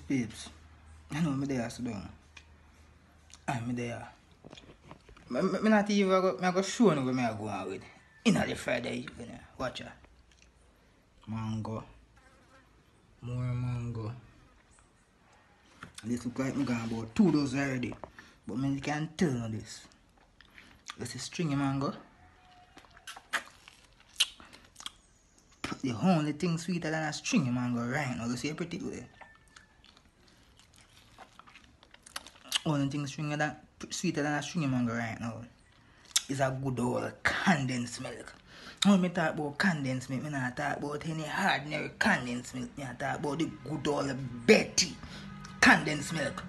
Peeps, I know me there sit down. I'm there. Me not even I go show you where me go on with. In the Friday evening. Watch out. Mango. More mango. This look like me gone about 2 days already. But me can't tell you this. This is stringy mango. The only thing sweeter than a stringy mango right now. You see it pretty good. Only thing sweeter than a stringy mango right now is a good old condensed milk. When me talk about condensed milk, me not talk about any ordinary condensed milk. Me talk about the good old Betty condensed milk.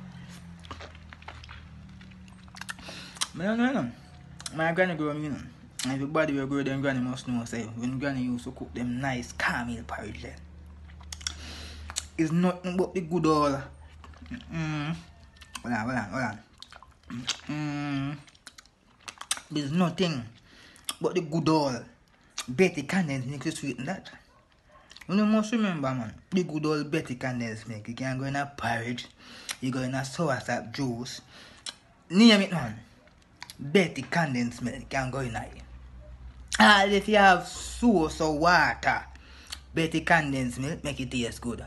I don't know. My granny grew me, you know. And everybody will grow them granny must know say when granny used to cook them nice caramel porridge then. It's nothing but the good old hold on. There's nothing but the good old Betty condensed milk to sweeten that. You must remember, man, the good old Betty condensed milk. You can go in a porridge, you go in a soursop juice. Name it, man. Betty condensed milk can go in it. And if you have sauce or water, Betty condensed milk make it taste good.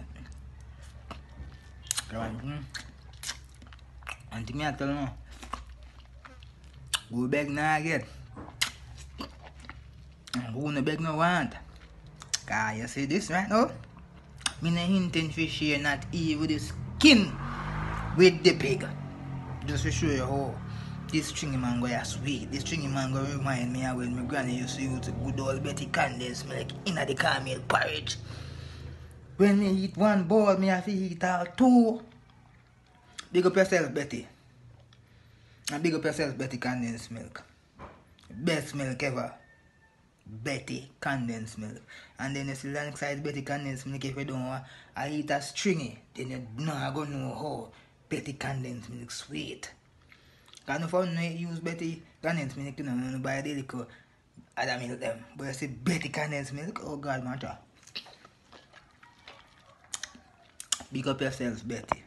And to me I tell you, go beg now get. And who no beg no want. Cause you see this right now? Me no intend to share not even the skin with the pig. Just to show you how this stringy mango is sweet. This stringy mango remind me of when my granny used to use good old Betty condensed milk in the caramel porridge. When me eat one bowl, me have to eat all 2. Big up yourself, Betty. And big up yourself, Betty condensed milk. Best milk ever. Betty condensed milk. And then you see alongside Betty condensed milk, if you don't want to eat a stringy, then you not gonna know how Betty condensed milk sweet. Because if you use Betty condensed milk, you know, buy the little other milk them. But you see Betty condensed milk, oh God, matter. Big up yourselves, Betty.